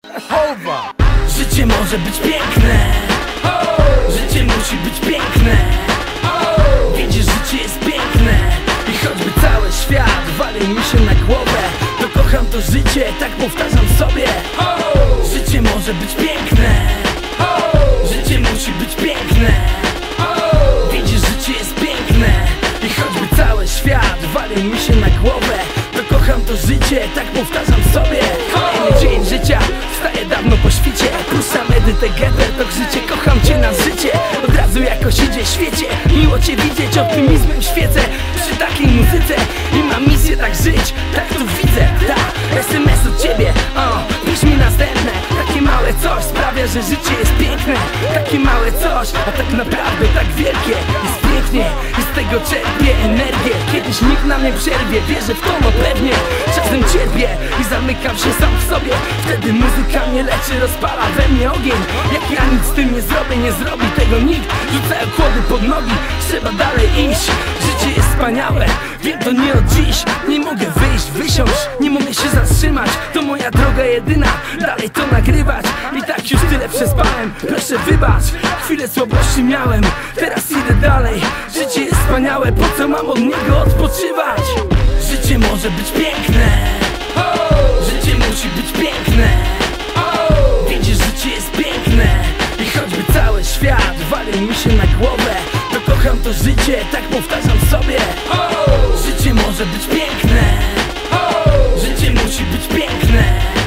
Chowa. Życie może być piękne, życie musi być piękne. Widzisz, życie jest piękne i choćby cały świat walił mi się na głowę, to kocham to życie, tak powtarzam sobie. Życie może być piękne, życie musi być piękne. Widzisz, życie jest piękne i choćby cały świat walił mi się na głowę, to kocham to życie, tak powtarzam sobie. Kolejny dzień życia, wstaję dawno po świcie, puszczam Edytę Getter, to życie, kocham cię na życie. Od razu jakoś idzie świecie, miło cię widzieć, optymizmem świecę przy takiej muzyce i mam misję tak żyć, tak to widzę. SMS od ciebie, pisz mi następne. Takie małe coś sprawia, że życie jest piękne. Takie małe coś, a tak naprawdę tak wielkie. Jest pięknie i z tego czerpię energię. Kiedyś nikt na mnie przerwie, wierzę w to, no pewnie. Czasem cierpię i zamykam się sam w sobie. Wtedy muzyka mnie leczy, rozpala we mnie ogień. Jak ja nic z tym nie zrobię, nie zrobi tego nikt. Rzucają kłody pod nogi, trzeba dalej iść. Życie jest wspaniałe, wiem to nie od dziś. Nie mogę wyjść, wysiąść, nie mogę się zatrzymać. To moja droga jedyna, dalej to nagrywać. I tak już tyle przespałem, proszę wybacz. Chwilę słabości miałem, teraz idę dalej. Życie jest wspaniałe, po co mam od niego odpoczywać? Życie może być piękne, życie musi być piękne. Widzisz, życie jest piękne i choćby cały świat walił mi się na głowę, to kocham to życie, tak powtarzam sobie. Życie może być piękne, życie musi być piękne.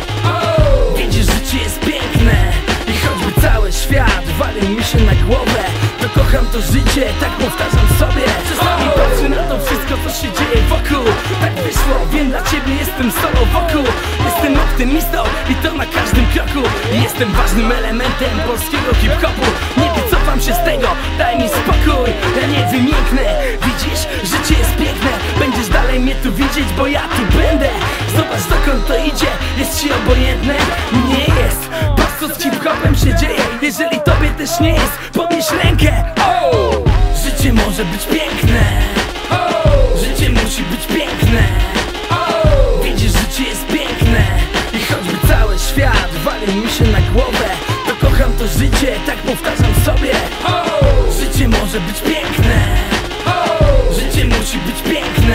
Widzisz, życie jest piękne i choćby cały świat walił mi się na głowę, to kocham to życie, tak powtarzam sobie. Czasami patrzę na to wszystko, co się dzieje wokół. Tak wyszło, wiem, dla ciebie jestem sobą wokół. Jestem optymistą i to na każdym kroku. Jestem ważnym elementem polskiego hip-hopu. Nie wycofam się z tego, daj mi spokój. Ja nie wymięknę, widzisz, życie jest piękne. Będziesz dalej mnie tu widzieć, bo ja tu będę. Zobacz, dokąd to idzie, jest ci obojętne? Nie jest, patrz co z hip-hopem się dzieje. Jeżeli tobie też nie jest, podnieś rękę. Życie może być piękne, życie musi być piękne. Widzisz, życie jest piękne i choćby cały świat walił mi się na głowę, to kocham to życie, tak powtarzam sobie. Życie może być piękne, życie musi być piękne.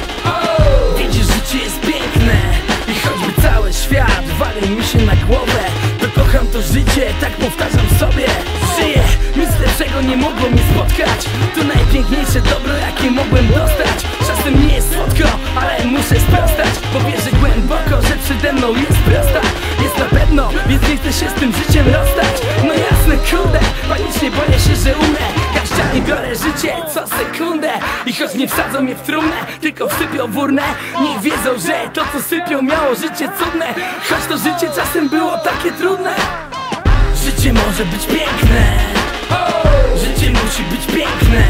Widzisz, życie jest piękne i choćby cały świat walił mi się na głowę, to kocham to życie, tak powtarzam sobie. Żyję, nic lepszego nie mogło mnie spotkać. To najpiękniejsze dobro, jakie mogłem dostać. Czasem nie jest słodko, ale muszę sprostać, bo wierzę głęboko, że przede mną jest prosta. Jest na pewno, więc nie chcę się z tym życiem rozstać. No jasne, kurde, panicznie boję się, że umrę. Jak ścianie biorę życie co sekundę. I choć nie wsadzą mnie w trumnę, tylko wsypią w urnę, niech wiedzą, że to co sypią miało życie cudne. Choć to życie czasem było takie trudne. Życie może być piękne, życie musi być piękne.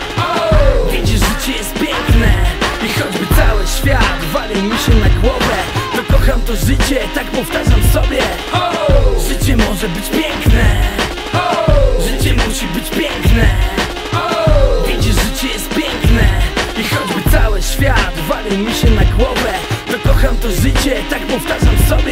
Widzisz, życie jest piękne i choćby cały świat walił mi się na głowę, to kocham to życie, tak powtarzam sobie. Życie może być piękne, życie musi być piękne. Widzisz, życie jest piękne i choćby cały świat walił mi się na głowę, to kocham to życie, tak powtarzam sobie.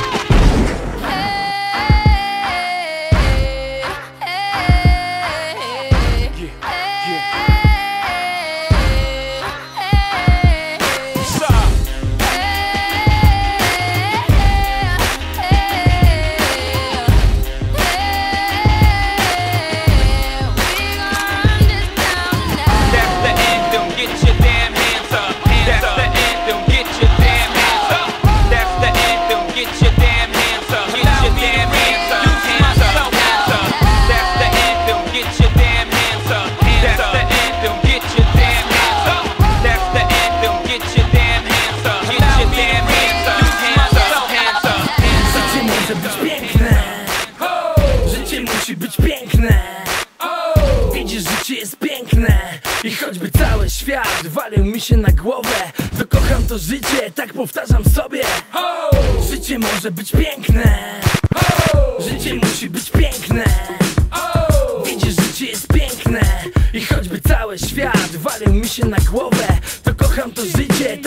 Być piękne, widzisz, życie jest piękne i choćby cały świat walił mi się na głowę, to kocham to życie, tak powtarzam sobie. Życie może być piękne, życie musi być piękne. Widzisz, życie jest piękne i choćby cały świat walił mi się na głowę, to kocham to życie,